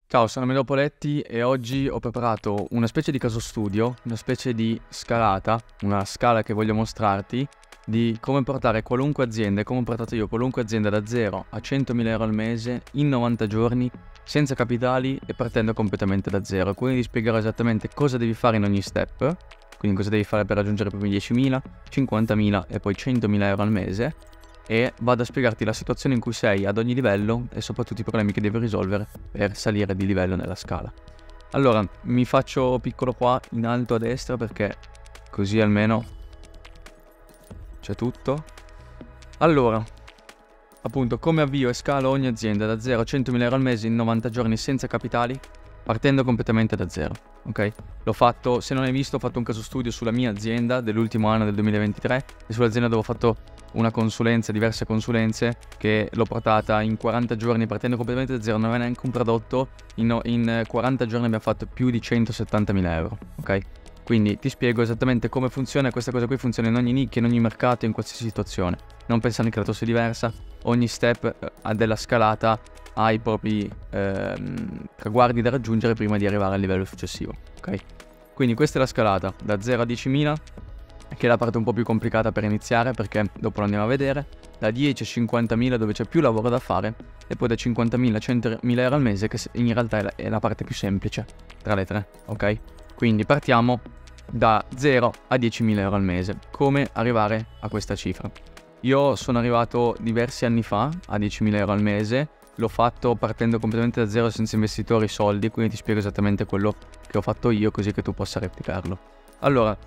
Ciao, sono Amedeo Poletti e oggi ho preparato una specie di caso studio, una specie di scalata, una scala che voglio mostrarti di come portare qualunque azienda, e come ho portato io qualunque azienda da 0 a 100.000 euro al mese in 90 giorni, senza capitali e partendo completamente da zero. Quindi ti spiegherò esattamente cosa devi fare in ogni step, quindi cosa devi fare per raggiungere i primi 10.000, 50.000 e poi 100.000 euro al mese, e vado a spiegarti la situazione in cui sei ad ogni livello e soprattutto i problemi che devi risolvere per salire di livello nella scala. Allora, mi faccio piccolo qua in alto a destra perché così almeno c'è tutto. Allora, appunto, come avvio e scalo ogni azienda da 0 a 100.000 euro al mese in 90 giorni senza capitali, partendo completamente da zero, ok? L'ho fatto, se non hai visto, ho fatto un caso studio sulla mia azienda dell'ultimo anno del 2023 e sull'azienda dove ho fatto una consulenza, diverse consulenze, che l'ho portata in 40 giorni partendo completamente da zero, non aveva neanche un prodotto, in 40 giorni abbiamo fatto più di 170.000 euro, ok? Quindi ti spiego esattamente come funziona, e questa cosa qui funziona in ogni nicchia, in ogni mercato, in qualsiasi situazione. Non pensare che la tua sia diversa, ogni step della scalata ha i propri traguardi da raggiungere prima di arrivare al livello successivo, ok? Quindi questa è la scalata da 0 a 10.000, che è la parte un po' più complicata per iniziare, perché dopo lo andiamo a vedere, da 10 a 50.000 dove c'è più lavoro da fare, e poi da 50.000 a 100.000 euro al mese, che in realtà è la parte più semplice tra le tre, ok? Quindi partiamo da 0 a 10.000 euro al mese. Come arrivare a questa cifra? Io sono arrivato diversi anni fa a 10.000 euro al mese, l'ho fatto partendo completamente da zero, senza investitori, soldi, quindi ti spiego esattamente quello che ho fatto io, così che tu possa replicarlo. Allora,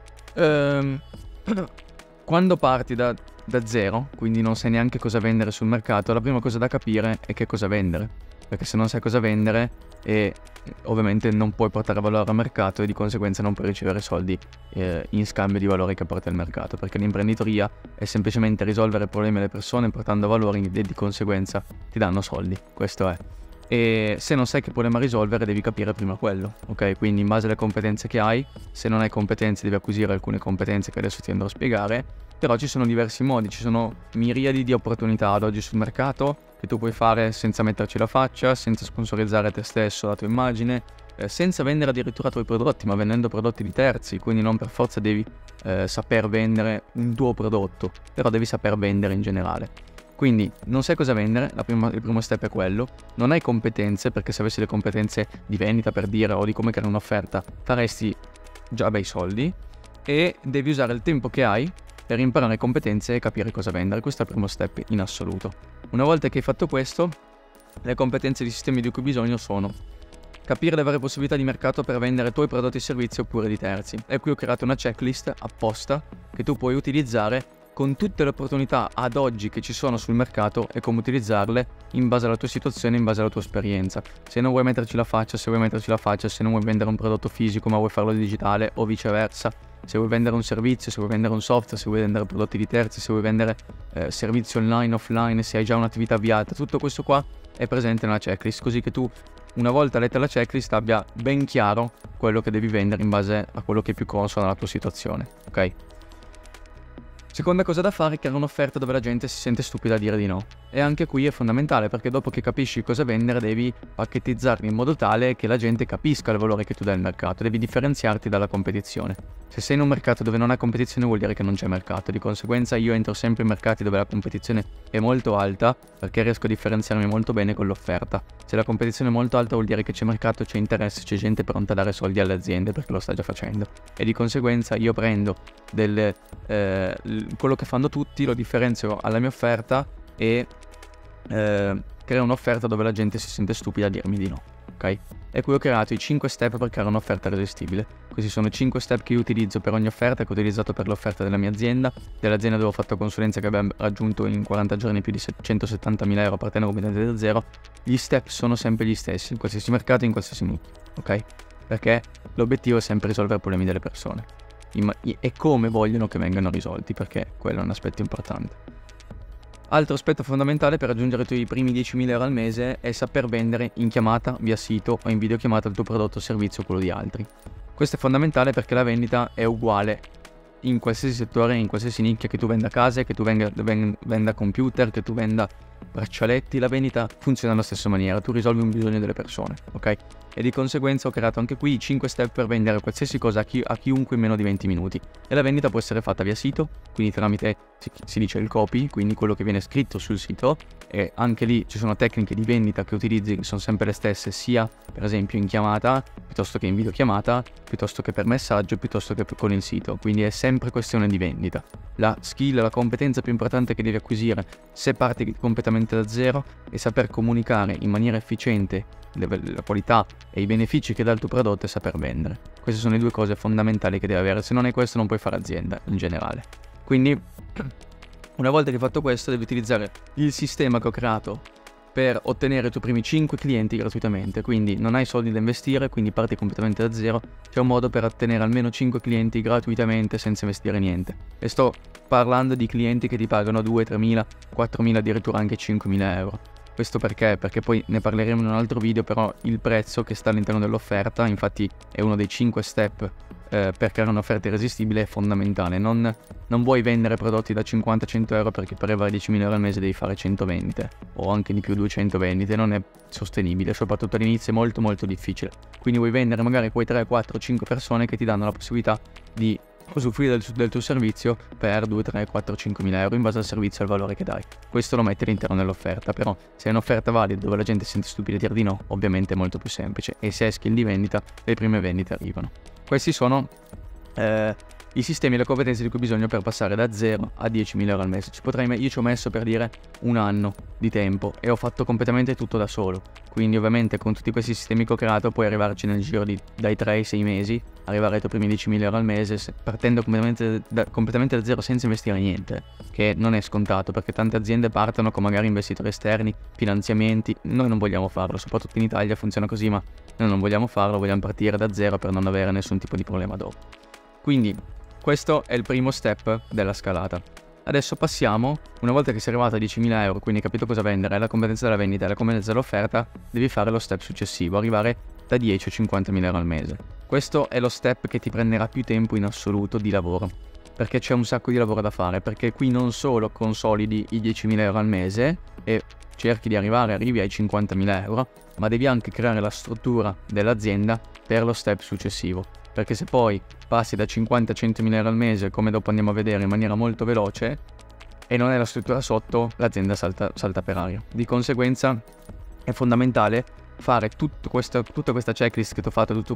quando parti da zero, quindi non sai neanche cosa vendere sul mercato, la prima cosa da capire è che cosa vendere, perché se non sai cosa vendere, ovviamente non puoi portare valore al mercato e di conseguenza non puoi ricevere soldi in scambio di valori che porta il mercato, perché l'imprenditoria è semplicemente risolvere problemi alle persone portando valori e di conseguenza ti danno soldi, questo è. E se non sai che problema risolvere devi capire prima quello, ok? Quindi in base alle competenze che hai, se non hai competenze devi acquisire alcune competenze che adesso ti andrò a spiegare, però ci sono diversi modi, ci sono miriadi di opportunità ad oggi sul mercato che tu puoi fare senza metterci la faccia, senza sponsorizzare te stesso, la tua immagine, senza vendere addirittura i tuoi prodotti, ma vendendo prodotti di terzi, quindi non per forza devi saper vendere un tuo prodotto, però devi saper vendere in generale. Quindi non sai cosa vendere, il primo step è quello, non hai competenze, perché se avessi le competenze di vendita, per dire, o di come creare un'offerta, faresti già bei soldi, e devi usare il tempo che hai per imparare competenze e capire cosa vendere. Questo è il primo step in assoluto. Una volta che hai fatto questo, le competenze di sistemi di cui hai bisogno sono capire le varie possibilità di mercato per vendere i tuoi prodotti e servizi oppure di terzi. E qui ho creato una checklist apposta che tu puoi utilizzare con tutte le opportunità ad oggi che ci sono sul mercato e come utilizzarle in base alla tua situazione, in base alla tua esperienza. Se non vuoi metterci la faccia, se vuoi metterci la faccia, se non vuoi vendere un prodotto fisico ma vuoi farlo digitale o viceversa, se vuoi vendere un servizio, se vuoi vendere un software, se vuoi vendere prodotti di terzi, se vuoi vendere servizi online, offline, se hai già un'attività avviata, tutto questo qua è presente nella checklist, così che tu, una volta letta la checklist, abbia ben chiaro quello che devi vendere in base a quello che è più consono alla tua situazione, ok? Seconda cosa da fare è creare un'offerta dove la gente si sente stupida a dire di no. E anche qui è fondamentale, perché dopo che capisci cosa vendere devi pacchettizzarli in modo tale che la gente capisca il valore che tu dai al mercato, devi differenziarti dalla competizione. Se sei in un mercato dove non hai competizione vuol dire che non c'è mercato, di conseguenza io entro sempre in mercati dove la competizione è molto alta, perché riesco a differenziarmi molto bene con l'offerta. Se la competizione è molto alta vuol dire che c'è mercato, c'è interesse, c'è gente pronta a dare soldi alle aziende perché lo sta già facendo. E di conseguenza io prendo quello che fanno tutti, lo differenzio alla mia offerta e creo un'offerta dove la gente si sente stupida a dirmi di no, ok? E qui ho creato i 5 step per creare un'offerta irresistibile. Questi sono i 5 step che io utilizzo per ogni offerta, che ho utilizzato per l'offerta della mia azienda, dell'azienda dove ho fatto consulenza che abbiamo raggiunto in 40 giorni più di 170.000 euro partendo completamente da zero. Gli step sono sempre gli stessi, in qualsiasi mercato, in qualsiasi nicchia, ok? Perché l'obiettivo è sempre risolvere i problemi delle persone e come vogliono che vengano risolti, perché quello è un aspetto importante. Altro aspetto fondamentale per raggiungere i tuoi primi 10.000 euro al mese è saper vendere in chiamata, via sito o in videochiamata il tuo prodotto o servizio o quello di altri. Questo è fondamentale perché la vendita è uguale in qualsiasi settore, in qualsiasi nicchia, che tu venda case, che tu venda computer, che tu venda braccialetti, la vendita funziona alla stessa maniera, tu risolvi un bisogno delle persone, ok? E di conseguenza ho creato anche qui 5 step per vendere qualsiasi cosa a chiunque in meno di 20 minuti. E la vendita può essere fatta via sito, quindi tramite, si dice il copy, quindi quello che viene scritto sul sito, e anche lì ci sono tecniche di vendita che utilizzi che sono sempre le stesse, sia per esempio in chiamata, piuttosto che in videochiamata, piuttosto che per messaggio, piuttosto che con il sito, quindi è sempre questione di vendita. La skill, la competenza più importante che devi acquisire se parti completamente da zero è saper comunicare in maniera efficiente la qualità e i benefici che dà il tuo prodotto e saper vendere. Queste sono le due cose fondamentali che devi avere, se non hai questo non puoi fare azienda in generale. Quindi una volta che hai fatto questo devi utilizzare il sistema che ho creato per ottenere i tuoi primi 5 clienti gratuitamente, quindi non hai soldi da investire, quindi parti completamente da zero, c'è un modo per ottenere almeno 5 clienti gratuitamente senza investire niente. E sto parlando di clienti che ti pagano 2, 3.000, 4.000, addirittura anche 5.000 euro. Questo perché? Perché poi ne parleremo in un altro video, però il prezzo che sta all'interno dell'offerta, infatti è uno dei 5 step per creare un'offerta irresistibile, è fondamentale. Non vuoi vendere prodotti da 50-100 euro perché per arrivare a 10.000 euro al mese devi fare 100 vendite o anche di più 200 vendite, non è sostenibile, soprattutto all'inizio è molto molto difficile. Quindi vuoi vendere magari quei 3, 4, 5 persone che ti danno la possibilità di usufruire del tuo servizio per 2, 3, 4, 5.000 euro in base al servizio e al valore che dai. Questo lo metti all'interno dell'offerta, però se è un'offerta valida dove la gente si sente stupida a dire di no, ovviamente è molto più semplice, e se hai skill di vendita, le prime vendite arrivano. Questi sono i sistemi e le competenze di cui ho bisogno per passare da 0 a 10.000 euro al mese. Io ci ho messo, per dire, un anno di tempo e ho fatto completamente tutto da solo. Quindi ovviamente con tutti questi sistemi che ho creato puoi arrivarci nel giro dai 3 ai 6 mesi, arrivare ai tuoi primi 10.000 euro al mese partendo completamente da zero senza investire niente, che non è scontato perché tante aziende partono con magari investitori esterni, finanziamenti. Noi non vogliamo farlo, soprattutto in Italia funziona così, ma noi non vogliamo farlo, vogliamo partire da zero per non avere nessun tipo di problema dopo. Quindi questo è il primo step della scalata. Adesso passiamo, una volta che sei arrivato a 10.000 euro, quindi hai capito cosa vendere, hai la competenza della vendita e la competenza dell'offerta, devi fare lo step successivo, arrivare da 10 a 50.000 euro al mese. Questo è lo step che ti prenderà più tempo in assoluto di lavoro, perché c'è un sacco di lavoro da fare, perché qui non solo consolidi i 10.000 euro al mese e cerchi di arrivi ai 50.000 euro, ma devi anche creare la struttura dell'azienda per lo step successivo. Perché se poi passi da 50 a 100.000 euro al mese, come dopo andiamo a vedere in maniera molto veloce, e non hai la struttura sotto, l'azienda salta per aria. Di conseguenza è fondamentale fare tutta questa checklist che ti ho fatto, tutte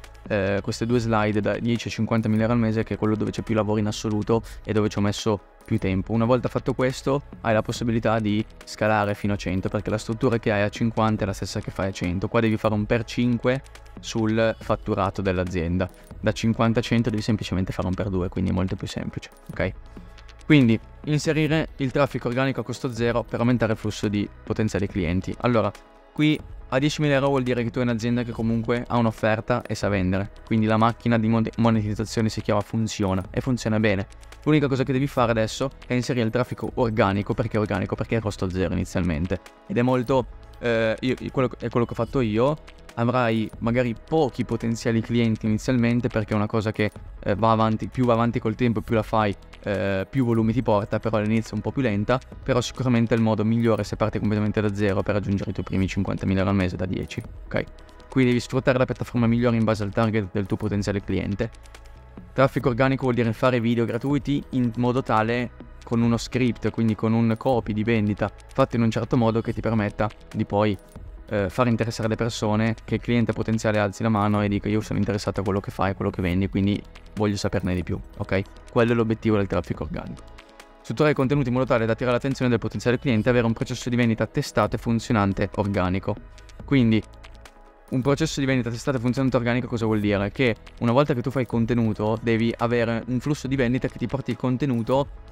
queste due slide da 10 a 50.000 euro al mese, che è quello dove c'è più lavoro in assoluto e dove ci ho messo più tempo. Una volta fatto questo hai la possibilità di scalare fino a 100, perché la struttura che hai a 50 è la stessa che fai a 100. Qua devi fare un per 5 sul fatturato dell'azienda, da 50 a 100 devi semplicemente fare un per 2, quindi è molto più semplice, ok? Quindi inserire il traffico organico a costo zero per aumentare il flusso di potenziali clienti. Allora, qui a 10.000 euro vuol dire che tu hai un'azienda che comunque ha un'offerta e sa vendere, quindi la macchina di monetizzazione si chiama funziona e funziona bene. L'unica cosa che devi fare adesso è inserire il traffico organico. Perché organico? Perché è a costo zero inizialmente, ed è molto quello che ho fatto io. Avrai magari pochi potenziali clienti inizialmente, perché è una cosa che va avanti col tempo, più la fai, più volumi ti porta, però all'inizio è un po' più lenta, però sicuramente è il modo migliore se parti completamente da zero per raggiungere i tuoi primi 50.000 euro al mese da 10, ok? Quindi devi sfruttare la piattaforma migliore in base al target del tuo potenziale cliente. Traffico organico vuol dire fare video gratuiti in modo tale, con uno script, quindi con un copy di vendita fatto in un certo modo che ti permetta di poi far interessare le persone, che il cliente potenziale alzi la mano e dica io sono interessato a quello che fai, a quello che vendi, quindi voglio saperne di più, ok? Quello è l'obiettivo del traffico organico. Strutturare i contenuti in modo tale da attirare l'attenzione del potenziale cliente e avere un processo di vendita testato e funzionante organico. Quindi un processo di vendita testato e funzionante organico cosa vuol dire? Che una volta che tu fai contenuto devi avere un flusso di vendita che ti porti il contenuto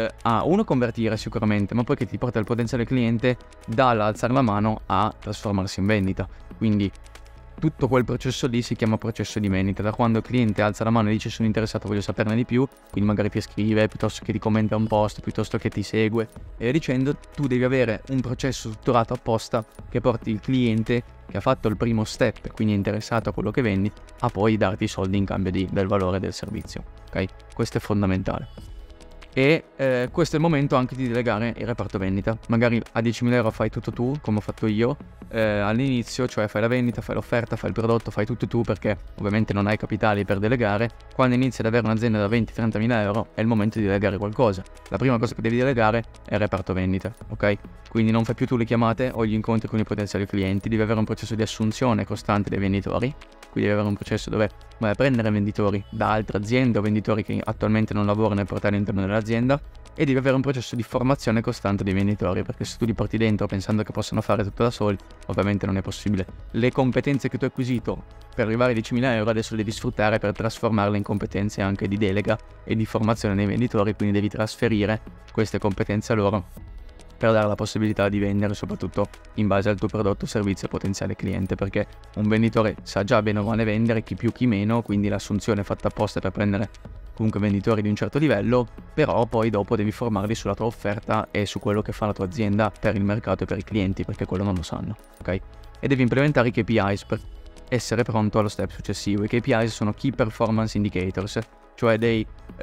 a uno convertire sicuramente, ma poi che ti porta il potenziale cliente dall'alzare la mano a trasformarsi in vendita. Quindi tutto quel processo lì si chiama processo di vendita, da quando il cliente alza la mano e dice sono interessato, voglio saperne di più, quindi magari ti scrive, piuttosto che ti commenta un post, piuttosto che ti segue, e via dicendo. Tu devi avere un processo strutturato apposta che porti il cliente che ha fatto il primo step, quindi è interessato a quello che vendi, a poi darti i soldi in cambio del valore del servizio, ok? Questo è fondamentale. E questo è il momento anche di delegare il reparto vendita. Magari a 10.000 euro fai tutto tu, come ho fatto io all'inizio, cioè fai la vendita, fai l'offerta, fai il prodotto, fai tutto tu, perché ovviamente non hai capitali per delegare. Quando inizi ad avere un'azienda da 20-30.000 euro è il momento di delegare qualcosa. La prima cosa che devi delegare è il reparto vendita, ok? Quindi non fai più tu le chiamate o gli incontri con i potenziali clienti, devi avere un processo di assunzione costante dei venditori. Quindi devi avere un processo dove vai a prendere venditori da altre aziende o venditori che attualmente non lavorano e portare all'interno dell'azienda, e devi avere un processo di formazione costante dei venditori, perché se tu li porti dentro pensando che possano fare tutto da soli, ovviamente non è possibile. Le competenze che tu hai acquisito per arrivare a 10.000 euro adesso le devi sfruttare per trasformarle in competenze anche di delega e di formazione dei venditori, quindi devi trasferire queste competenze a loro per dare la possibilità di vendere soprattutto in base al tuo prodotto o servizio al potenziale cliente, perché un venditore sa già bene o male vendere, chi più chi meno, quindi l'assunzione è fatta apposta per prendere comunque venditori di un certo livello, però poi dopo devi formarli sulla tua offerta e su quello che fa la tua azienda per il mercato e per i clienti, perché quello non lo sanno, ok? E devi implementare i KPIs per essere pronto allo step successivo. I KPIs sono Key Performance Indicators, cioè dei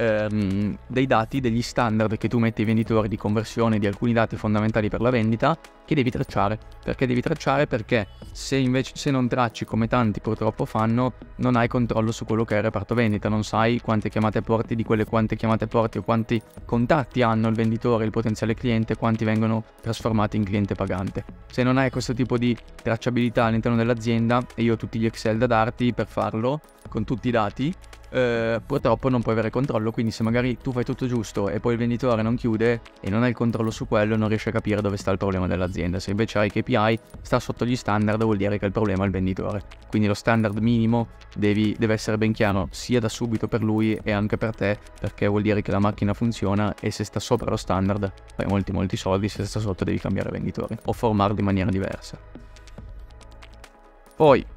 dati, degli standard che tu metti ai venditori di conversione di alcuni dati fondamentali per la vendita, che devi tracciare. Perché devi tracciare? Perché se non tracci, come tanti purtroppo fanno, non hai controllo su quello che è il reparto vendita, non sai quante chiamate porti, di quelle quante chiamate porti o quanti contatti hanno il venditore, il potenziale cliente, quanti vengono trasformati in cliente pagante. Se non hai questo tipo di tracciabilità all'interno dell'azienda, e io ho tutti gli Excel da darti per farlo, con tutti i dati, purtroppo non puoi avere controllo. Quindi se magari tu fai tutto giusto e poi il venditore non chiude e non hai il controllo su quello, non riesci a capire dove sta il problema dell'azienda. Se invece hai KPI, sta sotto gli standard, vuol dire che il problema è il venditore. Quindi lo standard minimo deve essere ben chiaro sia da subito per lui e anche per te, perché vuol dire che la macchina funziona, e se sta sopra lo standard fai molti soldi, se sta sotto devi cambiare venditore o formarlo in maniera diversa. Poi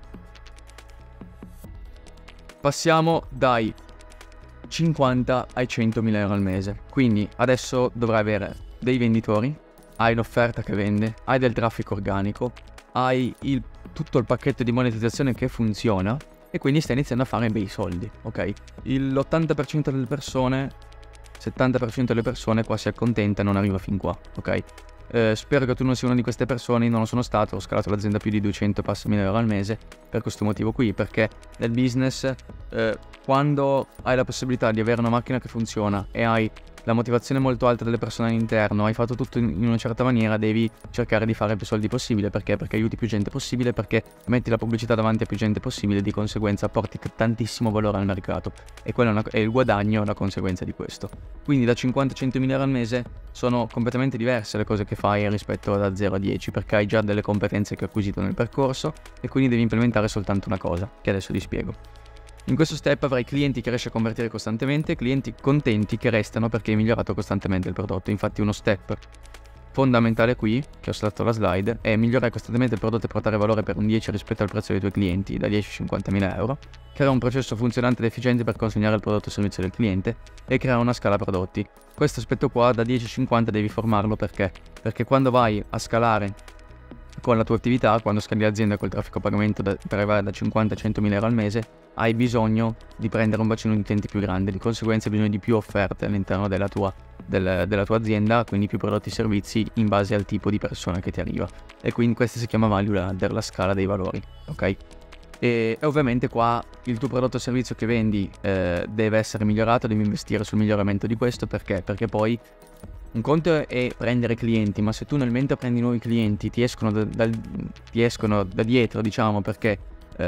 passiamo dai 50 ai 100.000 euro al mese. Quindi adesso dovrai avere dei venditori, hai l'offerta che vende, hai del traffico organico, hai tutto il pacchetto di monetizzazione che funziona, e quindi stai iniziando a fare bei soldi, ok? L'80% delle persone, 70% delle persone qua si accontenta e non arriva fin qua, ok? Spero che tu non sia una di queste persone. Non lo sono stato, ho scalato l'azienda più di 200.000 euro al mese per questo motivo qui, perché nel business quando hai la possibilità di avere una macchina che funziona e hai la motivazione molto alta delle persone all'interno, hai fatto tutto in una certa maniera, devi cercare di fare più soldi possibile. Perché? Perché aiuti più gente possibile, perché metti la pubblicità davanti a più gente possibile, di conseguenza porti tantissimo valore al mercato, e quello è il guadagno, la conseguenza di questo. Quindi da 50-100.000 euro al mese sono completamente diverse le cose che fai rispetto da 0 a 10, perché hai già delle competenze che hai acquisito nel percorso, e quindi devi implementare soltanto una cosa, che adesso ti spiego. In questo step avrai clienti che riesci a convertire costantemente, clienti contenti che restano perché hai migliorato costantemente il prodotto. Infatti uno step fondamentale qui, che ho saltato la slide, è migliorare costantemente il prodotto e portare valore per un 10 rispetto al prezzo dei tuoi clienti, da 10 a 50.000 euro, creare un processo funzionante ed efficiente per consegnare il prodotto o servizio del cliente, e creare una scala prodotti. Questo aspetto qua da 10 a 50 devi formarlo. Perché? Perché quando vai a scalare con la tua attività, quando scali l'azienda col traffico a pagamento per arrivare da 50 a 100.000 euro al mese, hai bisogno di prendere un bacino di utenti più grande, di conseguenza hai bisogno di più offerte all'interno della tua azienda, quindi più prodotti e servizi in base al tipo di persona che ti arriva. E quindi questa si chiama value ladder, la scala dei valori, ok? E ovviamente qua il tuo prodotto o servizio che vendi deve essere migliorato, devi investire sul miglioramento di questo. Perché? Perché poi un conto è prendere clienti, ma se tu nel mentre prendi nuovi clienti ti escono da dietro, diciamo, perché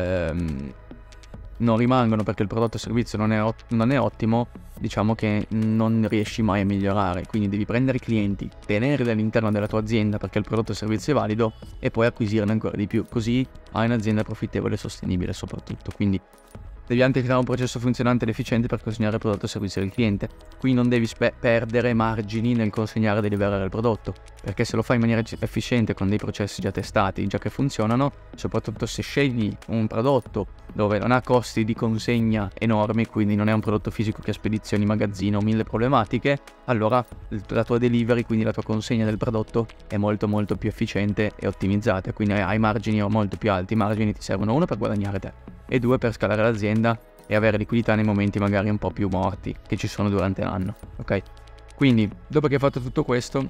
non rimangono, perché il prodotto o servizio non è ottimo, diciamo che non riesci mai a migliorare. Quindi devi prendere clienti, tenerli all'interno della tua azienda perché il prodotto o servizio è valido, e poi acquisirne ancora di più, così hai un'azienda profittevole e sostenibile soprattutto. Quindi devi anche creare un processo funzionante ed efficiente per consegnare il prodotto o servizio del cliente. Qui non devi perdere margini nel consegnare e deliberare il prodotto, perché se lo fai in maniera efficiente con dei processi già testati, già che funzionano, soprattutto se scegli un prodotto dove non ha costi di consegna enormi, quindi non è un prodotto fisico che ha spedizioni, magazzino, 1000 problematiche, allora la tua delivery, quindi la tua consegna del prodotto, è molto più efficiente e ottimizzata, quindi hai margini molto più alti. I margini ti servono, uno, per guadagnare te, e due, per scalare l'azienda e avere liquidità nei momenti magari un po' più morti che ci sono durante l'anno, ok? Quindi, dopo che hai fatto tutto questo,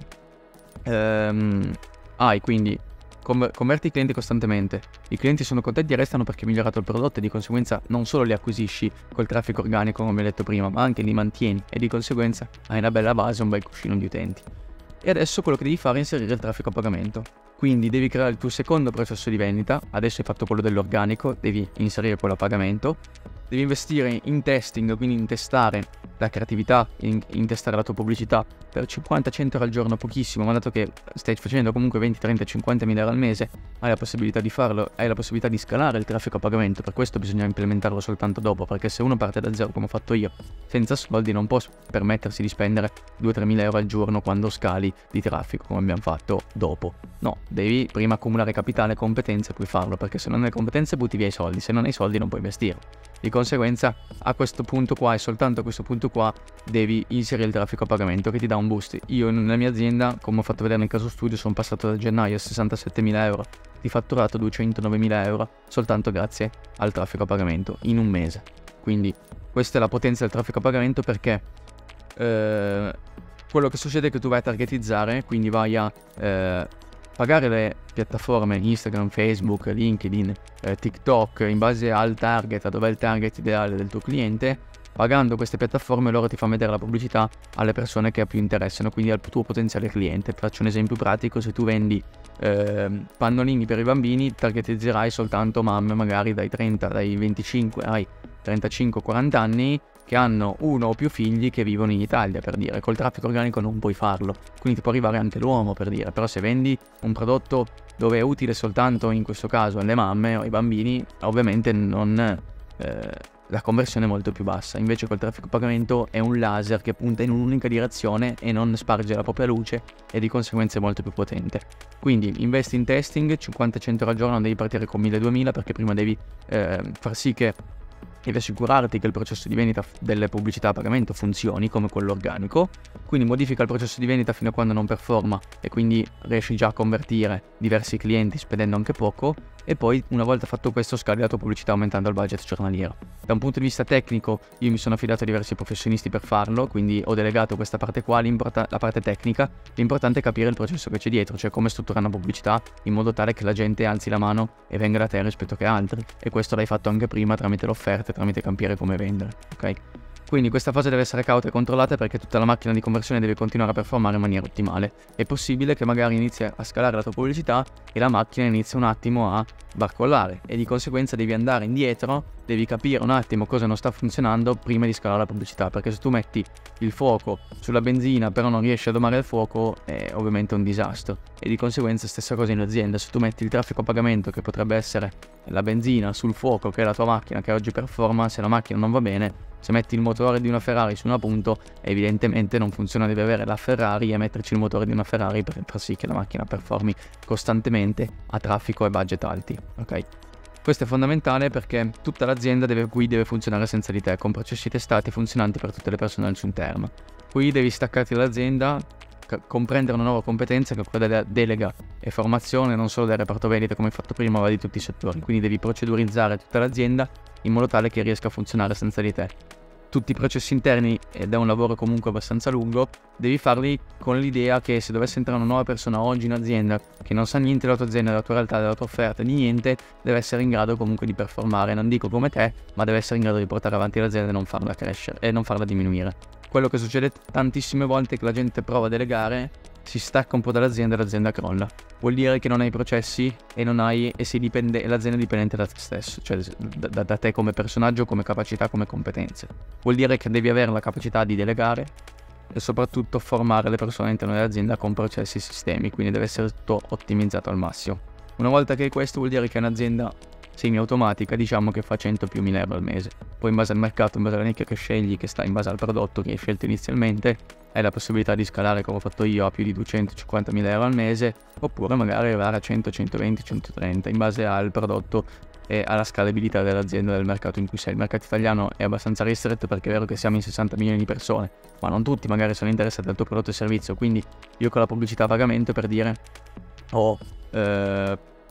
quindi converti i clienti costantemente. I clienti sono contenti e restano perché hai migliorato il prodotto e di conseguenza non solo li acquisisci col traffico organico come ho detto prima, ma anche li mantieni e di conseguenza hai una bella base, un bel cuscino di utenti. E adesso quello che devi fare è inserire il traffico a pagamento. Quindi devi creare il tuo secondo processo di vendita. Adesso hai fatto quello dell'organico, devi inserire quello a pagamento. Devi investire in testing, quindi in testare la creatività, in testare la tua pubblicità per 50-100 euro al giorno, pochissimo, ma dato che stai facendo comunque 20, 30, 50 mila euro al mese, hai la possibilità di farlo, hai la possibilità di scalare il traffico a pagamento. Per questo bisogna implementarlo soltanto dopo, perché se uno parte da zero come ho fatto io, senza soldi, non può permettersi di spendere 2-3 mila euro al giorno quando scali di traffico come abbiamo fatto dopo. No, devi prima accumulare capitale e competenze e poi farlo, perché se non hai competenze butti via i soldi, se non hai soldi non puoi investire. Di conseguenza a questo punto qua e soltanto a questo punto qua devi inserire il traffico a pagamento che ti dà un boost. Io nella mia azienda, come ho fatto vedere nel caso studio, sono passato da gennaio a 67.000 euro di fatturato, 209.000 euro soltanto grazie al traffico a pagamento in un mese. Quindi questa è la potenza del traffico a pagamento, perché quello che succede è che tu vai a targetizzare, quindi vai a pagare le piattaforme Instagram, Facebook, LinkedIn, TikTok in base al target, a dov'è il target ideale del tuo cliente. Pagando queste piattaforme loro ti fanno vedere la pubblicità alle persone che più interessano, quindi al tuo potenziale cliente. Faccio un esempio pratico: se tu vendi pannolini per i bambini, targetizzerai soltanto mamme magari dai 25 ai 35-40 anni che hanno uno o più figli che vivono in Italia, per dire. Col traffico organico non puoi farlo, quindi ti può arrivare anche l'uomo, per dire. Però se vendi un prodotto dove è utile soltanto in questo caso alle mamme o ai bambini, ovviamente la conversione è molto più bassa. Invece col traffico a pagamento è un laser che punta in un'unica direzione e non sparge la propria luce, e di conseguenza è molto più potente. Quindi investi in testing, 50-100 euro al giorno, non devi partire con 1000-2000, perché prima devi far sì che devi assicurarti che il processo di vendita delle pubblicità a pagamento funzioni come quello organico. Quindi modifica il processo di vendita fino a quando non performa e quindi riesci già a convertire diversi clienti spendendo anche poco, e poi una volta fatto questo scali la tua pubblicità aumentando il budget giornaliero. Da un punto di vista tecnico io mi sono affidato a diversi professionisti per farlo, quindi ho delegato questa parte qua, la parte tecnica. L'importante è capire il processo che c'è dietro, cioè come strutturare una pubblicità in modo tale che la gente alzi la mano e venga da te rispetto che altri, e questo l'hai fatto anche prima tramite le offerte, tramite capire come vendere, ok? Quindi questa fase deve essere cauta e controllata, perché tutta la macchina di conversione deve continuare a performare in maniera ottimale. È possibile che magari inizi a scalare la tua pubblicità e la macchina inizia un attimo a barcollare, e di conseguenza devi andare indietro, devi capire un attimo cosa non sta funzionando prima di scalare la pubblicità, perché se tu metti il fuoco sulla benzina però non riesci a domare il fuoco è ovviamente un disastro. E di conseguenza stessa cosa in azienda: se tu metti il traffico a pagamento, che potrebbe essere la benzina, sul fuoco che è la tua macchina che oggi performa, se la macchina non va bene, se metti il motore di una Ferrari su una punto, evidentemente non funziona. Devi avere la Ferrari e metterci il motore di una Ferrari per far sì che la macchina performi costantemente a traffico e budget alti, ok? Questo è fondamentale perché tutta l'azienda deve funzionare senza di te, con processi testati e funzionanti per tutte le persone al suo interno. Qui devi staccarti dall'azienda, comprendere una nuova competenza che è quella della delega e formazione, non solo del reparto vendita come hai fatto prima, ma di tutti i settori. Quindi devi procedurizzare tutta l'azienda in modo tale che riesca a funzionare senza di te. Tutti i processi interni, ed è un lavoro comunque abbastanza lungo, devi farli con l'idea che se dovesse entrare una nuova persona oggi in azienda che non sa niente della tua azienda, della tua realtà, della tua offerta, di niente, deve essere in grado comunque di performare, non dico come te, ma deve essere in grado di portare avanti l'azienda e non farla crescere e non farla diminuire. Quello che succede tantissime volte è che la gente prova a delegare, si stacca un po' dall'azienda e l'azienda crolla. Vuol dire che non hai processi e l'azienda è dipendente da te stesso, cioè da te come personaggio, come capacità, come competenze. Vuol dire che devi avere la capacità di delegare e soprattutto formare le persone all'interno dell'azienda con processi e sistemi, quindi deve essere tutto ottimizzato al massimo. Una volta che hai questo, vuol dire che è un'azienda semi-automatica, diciamo, che fa 100 più 1000 euro al mese. Poi in base al mercato, in base alla nicchia che scegli, che sta in base al prodotto che hai scelto inizialmente, hai la possibilità di scalare, come ho fatto io, a più di 250.000 euro al mese, oppure magari arrivare a 100, 120, 130 in base al prodotto e alla scalabilità dell'azienda, del mercato in cui sei. Il mercato italiano è abbastanza ristretto perché è vero che siamo in 60 milioni di persone, ma non tutti magari sono interessati al tuo prodotto e servizio. Quindi io con la pubblicità a pagamento, per dire, ho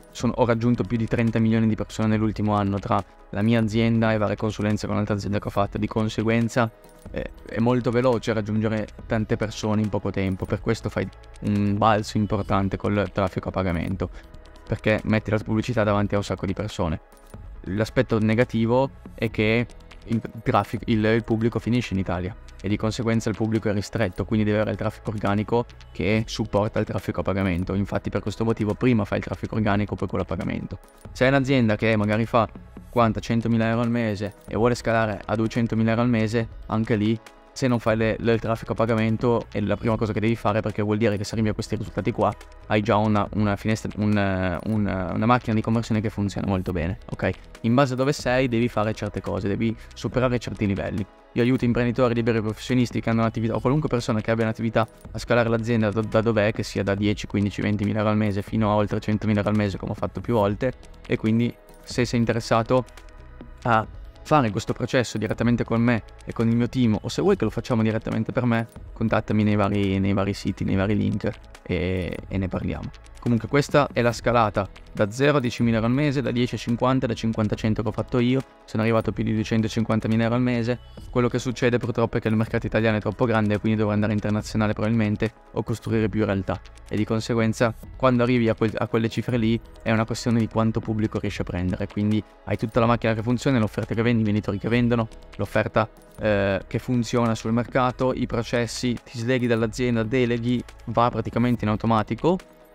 ho raggiunto più di 30 milioni di persone nell'ultimo anno tra la mia azienda e varie consulenze con altre aziende che ho fatto, di conseguenza è molto veloce raggiungere tante persone in poco tempo, per questo fai un balzo importante col traffico a pagamento, perché metti la pubblicità davanti a un sacco di persone. L'aspetto negativo è che il pubblico finisce in Italia e di conseguenza il pubblico è ristretto, quindi deve avere il traffico organico che supporta il traffico a pagamento. Infatti per questo motivo prima fai il traffico organico, poi quello a pagamento. Se hai un'azienda che magari fa 100.000 euro al mese e vuole scalare a 200.000 euro al mese, anche lì se non fai il traffico a pagamento è la prima cosa che devi fare, perché vuol dire che se arrivi a questi risultati qua hai già una finestra, una macchina di conversione che funziona molto bene, ok? In base a dove sei devi fare certe cose, devi superare certi livelli. Io aiuto imprenditori, liberi professionisti che hanno un'attività, o qualunque persona che abbia un'attività, a scalare l'azienda da dov'è, che sia da 10, 15, 20.000 euro al mese fino a oltre 100.000 euro al mese, come ho fatto più volte. E quindi se sei interessato a fare questo processo direttamente con me e con il mio team, o se vuoi che lo facciamo direttamente per me, contattami nei vari siti, nei vari link e ne parliamo. Comunque questa è la scalata da 0 a 10.000 euro al mese, da 10 a 50, da 50 a 100 che ho fatto io. Sono arrivato a più di 250.000 euro al mese. Quello che succede purtroppo è che il mercato italiano è troppo grande e quindi dovrò andare internazionale probabilmente o costruire più realtà, e di conseguenza quando arrivi a quelle cifre lì è una questione di quanto pubblico riesci a prendere. Quindi hai tutta la macchina che funziona, l'offerta che vendi, i venditori che vendono, l'offerta che funziona sul mercato, i processi, ti sleghi dall'azienda, deleghi, va praticamente in automatico.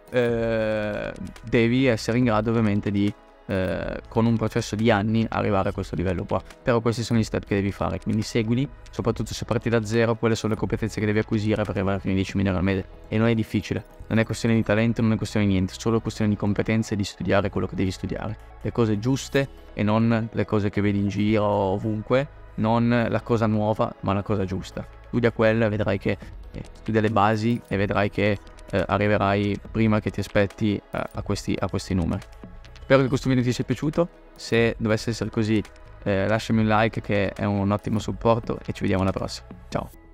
Devi essere in grado ovviamente di con un processo di anni arrivare a questo livello qua, però questi sono gli step che devi fare, quindi seguili, soprattutto se parti da zero. Quelle sono le competenze che devi acquisire per arrivare fino ai 10.000 euro al mese, e non è difficile, non è questione di talento, non è questione di niente, è solo questione di competenze e di studiare quello che devi studiare, le cose giuste e non le cose che vedi in giro ovunque, non la cosa nuova ma la cosa giusta. Studia quella e vedrai che studia le basi e vedrai che arriverai prima che ti aspetti a questi numeri. Spero che questo video ti sia piaciuto. Se dovesse essere così, lasciami un like che è un ottimo supporto, e ci vediamo alla prossima. Ciao!